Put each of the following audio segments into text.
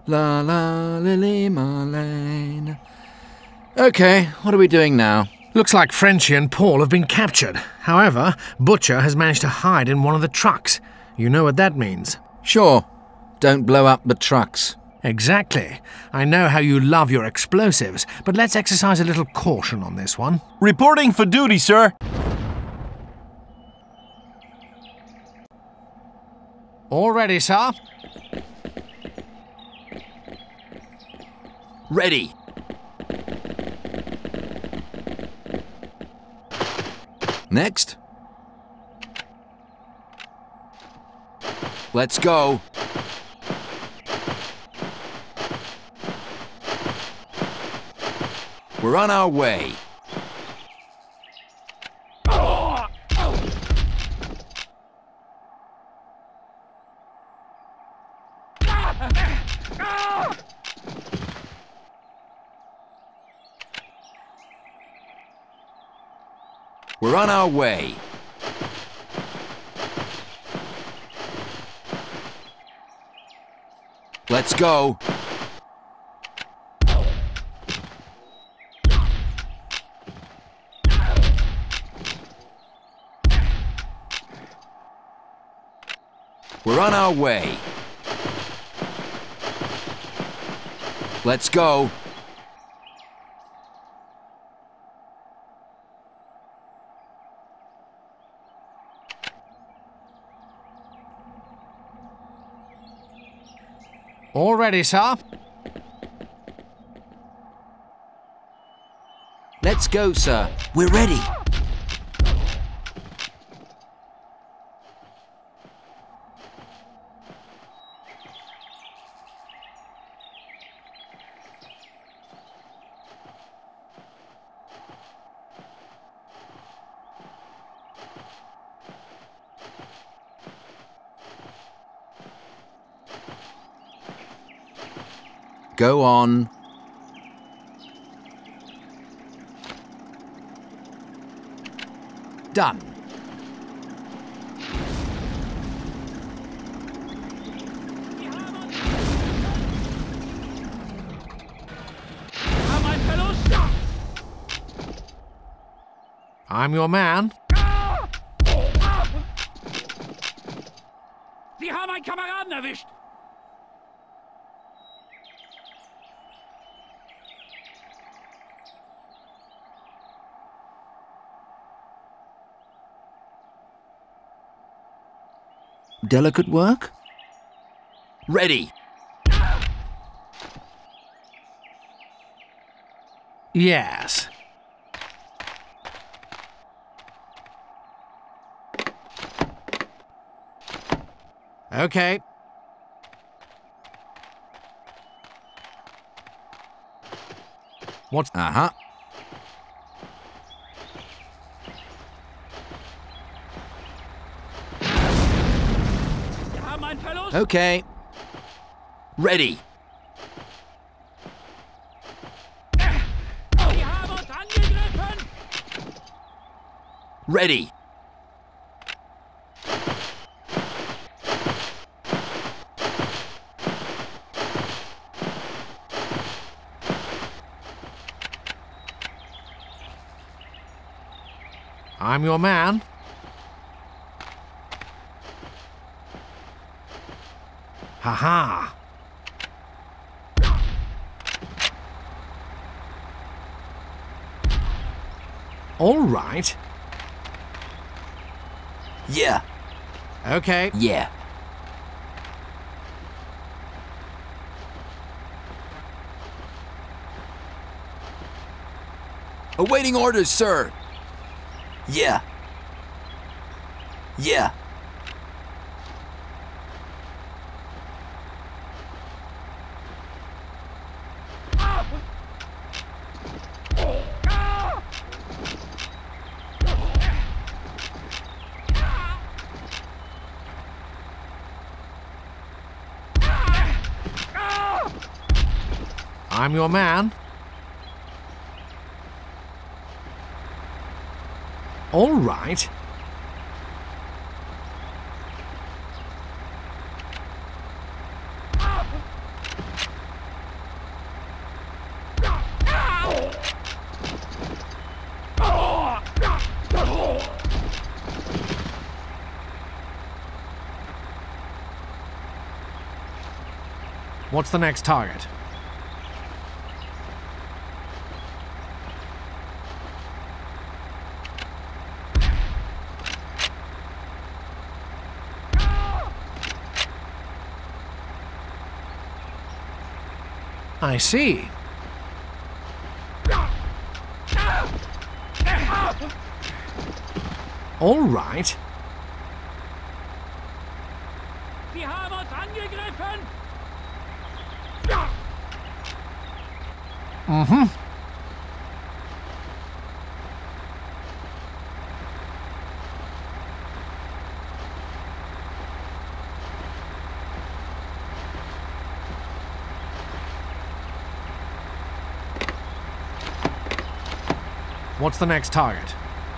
La la Lily Marlene. Okay, what are we doing now? Looks like Frenchie and Paul have been captured. However, Butcher has managed to hide in one of the trucks. You know what that means? Sure. Don't blow up the trucks. Exactly. I know how you love your explosives, but let's exercise a little caution on this one. Reporting for duty, sir. All ready, sir? Ready. Next. Let's go. We're on our way. We're on our way. Let's go. We're on our way. Let's go. All ready, sir? Let's go, sir. We're ready. Go on. Done. I'm your man. Sie haben einen Kameraden erwischt! Delicate work? Ready. Yes. Okay. What's... Uh-huh. Okay. Ready. Ready. I'm your man. Ha-ha. All right. Yeah. Okay. Yeah. Awaiting orders, sir. Yeah. Yeah. I'm your man. All right. What's the next target? I see. All right. Sie haben uns angegriffen! Mm-hmm. What's the next target?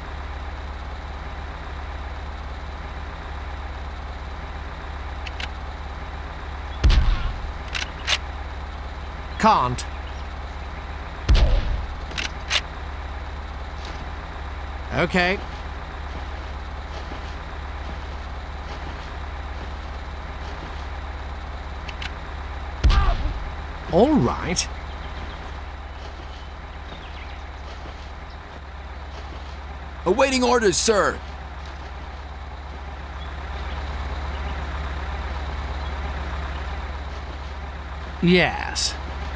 Can't. Okay. All right. Awaiting orders, sir. Yes.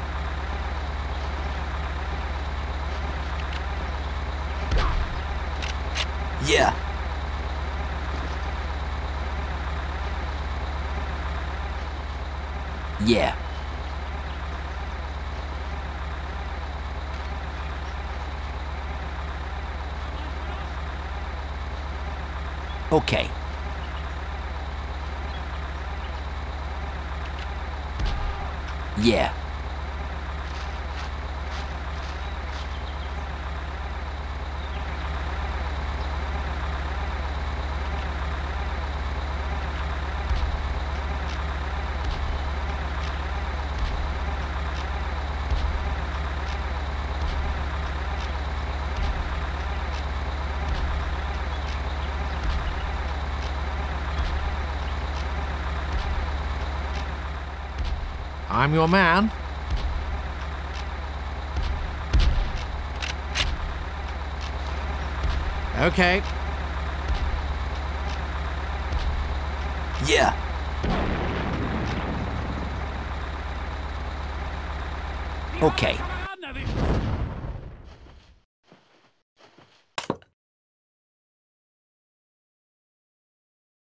Yeah. Yeah. Okay. Yeah. I'm your man. Okay. Yeah. Okay. Kameraden erwischt!